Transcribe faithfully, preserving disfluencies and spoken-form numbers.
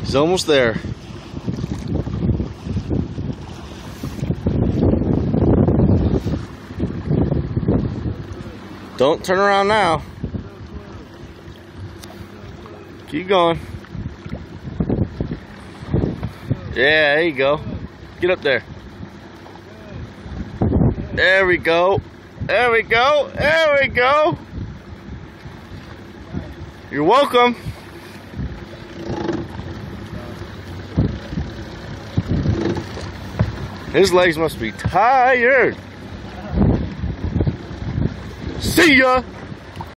He's almost there. Don't turn around now. Keep going. Yeah, there you go. Get up there. There we go. There we go. There we go. You're welcome. His legs must be tired. See ya.